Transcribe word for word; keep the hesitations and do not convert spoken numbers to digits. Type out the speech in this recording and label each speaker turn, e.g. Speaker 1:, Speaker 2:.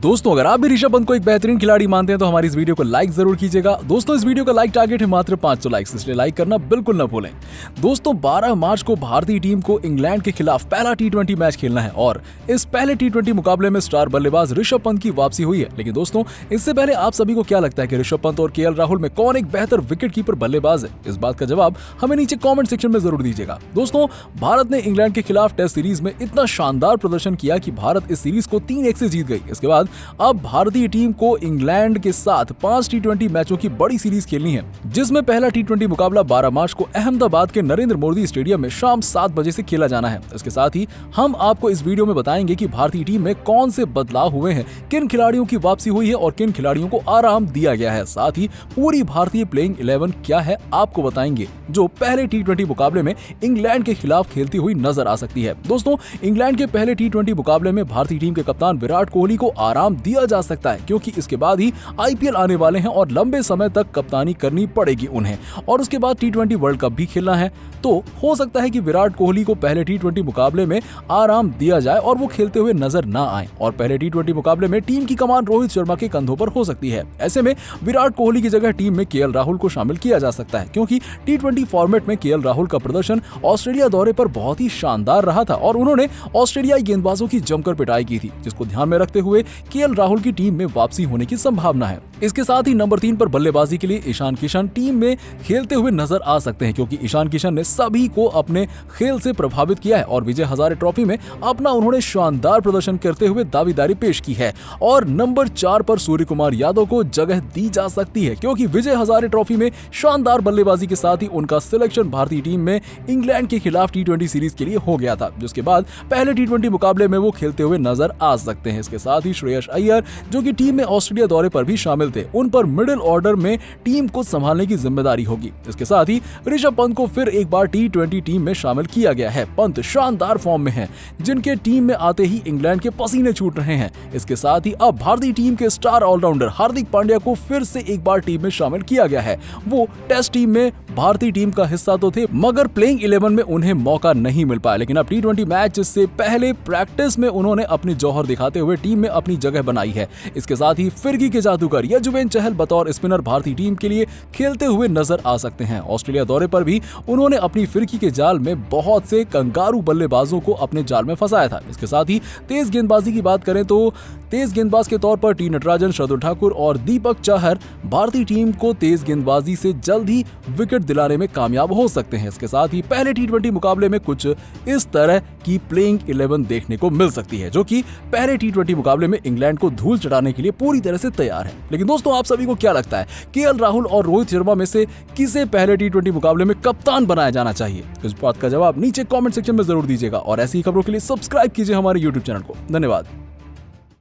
Speaker 1: दोस्तों अगर आप भी ऋषभ पंत को एक बेहतरीन खिलाड़ी मानते हैं तो हमारी इस वीडियो को लाइक जरूर कीजिएगा। दोस्तों इस वीडियो का लाइक टारगेट है मात्र पाँच सौ लाइक्स, इसलिए लाइक करना बिल्कुल न भूलें। दोस्तों बारह मार्च को भारतीय टीम को इंग्लैंड के खिलाफ पहला टी ट्वेंटी मैच खेलना है और इस पहले टी ट्वेंटी मुकाबले में स्टार बल्लेबाज ऋषभ पंत की वापसी हुई है। लेकिन दोस्तों इससे पहले आप सभी को क्या लगता है कि ऋषभ पंत और के एल राहुल में कौन एक बेहतर विकेट कीपर बल्लेबाज है? इस बात का जवाब हमें नीचे कॉमेंट सेक्शन में जरूर दीजिएगा। दोस्तों भारत ने इंग्लैंड के खिलाफ टेस्ट सीरीज में इतना शानदार प्रदर्शन किया कि भारत इस सीरीज को तीन एक से जीत गई। इसके बाद अब भारतीय टीम को इंग्लैंड के साथ पांच टी ट्वेंटी मैचों की बड़ी सीरीज खेलनी है, जिसमें पहला टी ट्वेंटी मुकाबला बारह मार्च को अहमदाबाद के नरेंद्र मोदी स्टेडियम में शाम सात बजे से खेला जाना है। इसके साथ ही हम आपको इस वीडियो में बताएंगे कि भारतीय टीम में कौन से बदलाव हुए हैं, किन खिलाड़ियों की वापसी हुई है और किन खिलाड़ियों को आराम दिया गया है। साथ ही पूरी भारतीय प्लेइंग इलेवन क्या है आपको बताएंगे, जो पहले टी ट्वेंटी मुकाबले में इंग्लैंड के खिलाफ खेलती हुई नजर आ सकती है। दोस्तों इंग्लैंड के पहले टी ट्वेंटी मुकाबले में भारतीय टीम के कप्तान विराट कोहली को आराम दिया जा सकता है, क्योंकि इसके बाद ही आईपीएल आने वाले हैं और लंबे समय तक कप्तानी करनी पड़ेगी उन्हें, और उसके बाद टी ट्वेंटी वर्ल्ड कप भी खेलना है। तो हो सकता है कि विराट कोहली को पहले टी ट्वेंटी मुकाबले में आराम दिया जाए और वो खेलते हुए नजर ना आए, और पहले टी ट्वेंटी मुकाबले में टीम की कमान रोहित शर्मा के कंधों पर हो सकती है। ऐसे में विराट कोहली की जगह टीम में के एल राहुल को शामिल किया जा सकता है, क्योंकि टी ट्वेंटी फॉर्मेट में के एल राहुल का प्रदर्शन ऑस्ट्रेलिया दौरे पर बहुत ही शानदार रहा था और उन्होंने ऑस्ट्रेलियाई गेंदबाजों की जमकर पिटाई की थी, जिसको ध्यान में रखते हुए के एल राहुल की टीम में वापसी होने की संभावना है। इसके साथ ही नंबर तीन पर बल्लेबाजी के लिए ईशान किशन टीम में खेलते हुए नजर आ सकते हैं, क्योंकि ईशान किशन ने सभी को अपने खेल से प्रभावित किया है और विजय हजारे ट्रॉफी में अपना उन्होंने शानदार प्रदर्शन करते हुए दावेदारी पेश की है। और नंबर चार पर सूर्य कुमार यादव को जगह दी जा सकती है, क्योंकि विजय हजारे ट्रॉफी में शानदार बल्लेबाजी के साथ ही उनका सिलेक्शन भारतीय टीम में इंग्लैंड के खिलाफ टी ट्वेंटी सीरीज के लिए हो गया था, जिसके बाद पहले टी ट्वेंटी मुकाबले में वो खेलते हुए नजर आ सकते हैं। इसके साथ ही श्रेयस अय्यर जो कि टीम में ऑस्ट्रेलिया दौरे पर भी शामिल थे, उन पर मिडिल ऑर्डर में टीम को संभालने की जिम्मेदारी होगी। इसके साथ ही ऋषभ पंत को फिर एक बार टी ट्वेंटी टीम में शामिल किया गया है। पंत शानदार फॉर्म में हैं, जिनके टीम में आते ही इंग्लैंड के पसीने छूट रहे हैं। इसके साथ ही अब भारतीय टीम के स्टार ऑलराउंडर हार्दिक पांड्या को फिर से एक बार टीम में शामिल किया गया है। वो टेस्ट टीम में भारतीय टीम का हिस्सा तो थे, मगर प्लेइंग इलेवन में उन्हें मौका नहीं मिल पाया। लेकिन अब टी ट्वेंटी मैच से पहले प्रैक्टिस में उन्होंने अपनी जौहर दिखाते हुए टीम में अपनी जगह बनाई है। इसके साथ ही फिरकी के जादूगर यजुवेंद्र चहल बतौर स्पिनर भारतीय टीम के लिए खेलते हुए नजर आ सकते हैं। ऑस्ट्रेलिया दौरे पर भी उन्होंने अपनी फिरकी के जाल में बहुत से कंगारू बल्लेबाजों को अपने जाल में फंसाया था। इसके साथ ही तेज गेंदबाजी की बात करें तो तेज गेंदबाज के तौर पर टी नटराजन, शार्दुल ठाकुर और दीपक चाहर भारतीय टीम को तेज गेंदबाजी से जल्द ही विकेट दिलाने में कामयाब हो सकते हैं। इसके साथ ही पहले टी ट्वेंटी मुकाबले में कुछ इस तरह की प्लेइंग इलेवन देखने को मिल सकती है, जो कि पहले टी ट्वेंटी मुकाबले में इंग्लैंड को धूल चढ़ाने के लिए पूरी तरह से तैयार है। लेकिन दोस्तों आप सभी को क्या लगता है, के एल राहुल और रोहित शर्मा में से किसे पहले टी ट्वेंटी मुकाबले में कप्तान बनाया जाना चाहिए? इस बात का जवाब नीचे कमेंट सेक्शन में जरूर दीजिएगा और ऐसी खबरों के लिए सब्सक्राइब कीजिए हमारे यूट्यूब चैनल को। धन्यवाद।